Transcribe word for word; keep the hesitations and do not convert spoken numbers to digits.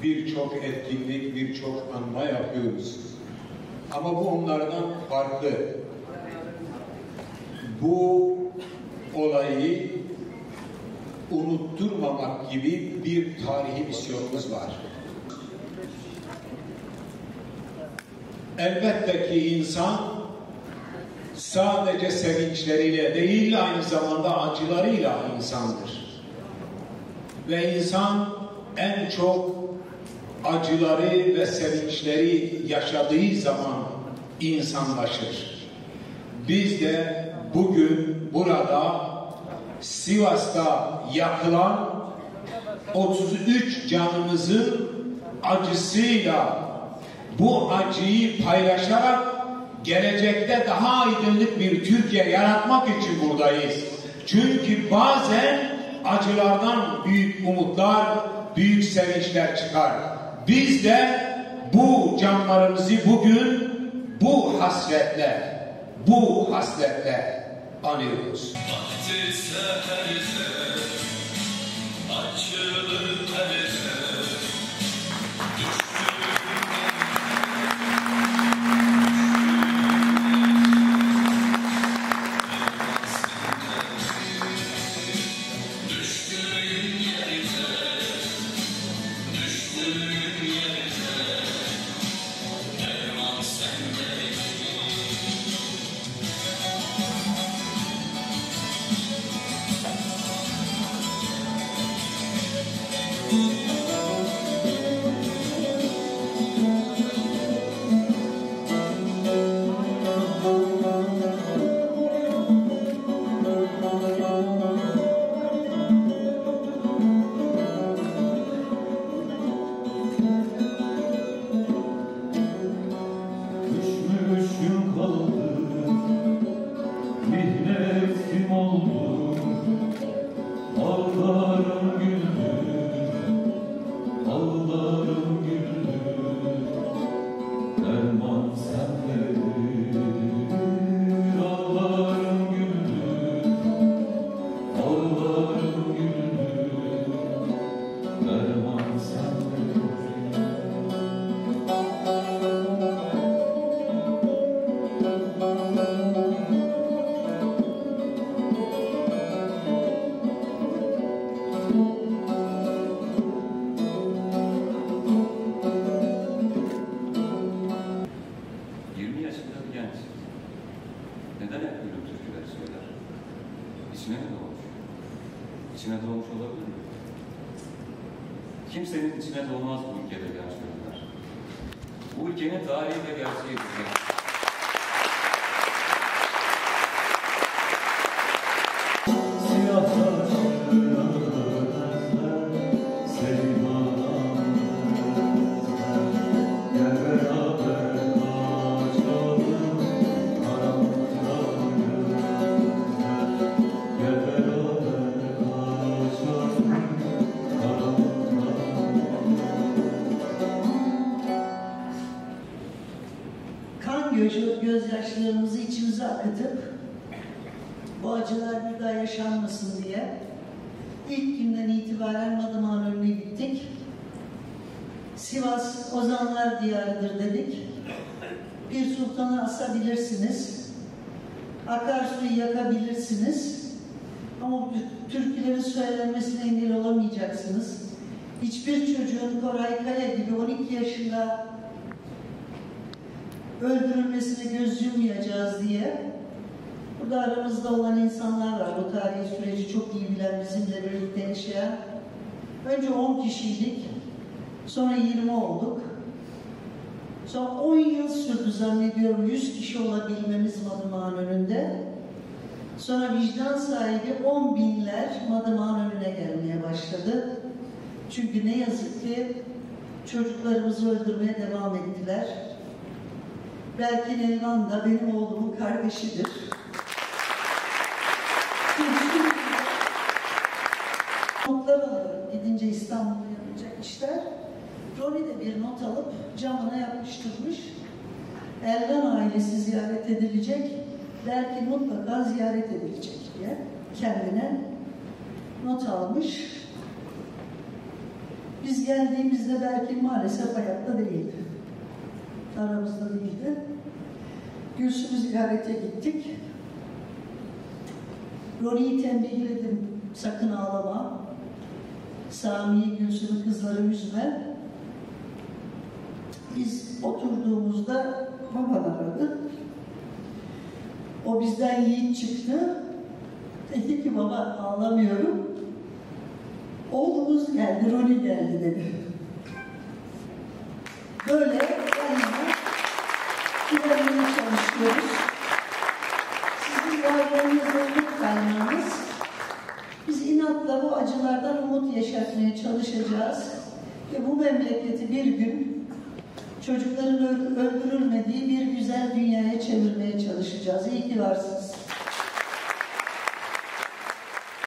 birçok etkinlik, birçok anma yapıyoruz. Ama bu onlardan farklı. Bu olayı unutturmamak gibi bir tarihi misyonumuz var. Elbette ki insan sadece sevinçleriyle değil, aynı zamanda acılarıyla insandır. Ve insan en çok acıları ve sevinçleri yaşadığı zaman insanlaşır. Biz de bugün burada Sivas'ta yakılan otuz üç canımızın acısıyla bu acıyı paylaşarak gelecekte daha aydınlık bir Türkiye yaratmak için buradayız. Çünkü bazen acılardan büyük umutlar, büyük sevinçler çıkar. Biz de bu canlarımızı bugün bu hasretle, bu hasretle anıyoruz. Neden hep böyle türküler söyler? İçine mi doğmuş? İçine doğmuş olabilir mi? Kimsenin içine doğmaz bu ülkede genç çocuklar. Bu ülkenin tarihi ve gerçeğidir. Göz, gözyaşlarımızı içimize akıtıp bu acılar bir daha yaşanmasın diye ilk günden itibaren Madımak'ın önüne gittik. Sivas ozanlar diyarıdır dedik. Bir sultanı asabilirsiniz, akarsuyu yakabilirsiniz ama bu türkülerin söylenmesine engel olamayacaksınız. Hiçbir çocuğun Koray Kaya gibi on iki yaşında öldürülmesine göz yummayacağız diye burada aramızda olan insanlar var. Bu tarihi süreci çok iyi bilen, bizimle birlikte yaşayan. Önce on kişiydik, sonra yirmi olduk. Sonra on yıl sürdü zannediyorum yüz kişi olabilmemiz Madımak'ın önünde. Sonra vicdan sahibi on binler Madımak'ın önüne gelmeye başladı. Çünkü ne yazık ki çocuklarımızı öldürmeye devam ettiler. Berkin Elvan da benim oğlumun kardeşidir. Notlar alıyorum. Gidince İstanbul'a yapacak işler. Roni de bir not alıp camına yapıştırmış. Elvan ailesi ziyaret edilecek. Berkin mutlaka ziyaret edilecek diye kendine not almış. Biz geldiğimizde belki maalesef hayatta değildi. Aramızda değildi. Gülsüm'ü ziyarete gittik. Roni'yi tembihledim, sakın ağlama. Sami'yi, Gülsüm'ü, kızları üzme. Biz oturduğumuzda baban aradı. O bizden yiğit çıktı. Dedi ki baba ağlamıyorum. Oğlumuz geldi, Roni geldi dedi. Böyle yani ilerlemeye çalışıyoruz. Sizin varlığınız umut kaynağınız. Biz inatla bu acılardan umut yaşatmaya çalışacağız. Ve bu memleketi bir gün çocukların öldürülmediği bir güzel dünyaya çevirmeye çalışacağız. İyi ki varsınız.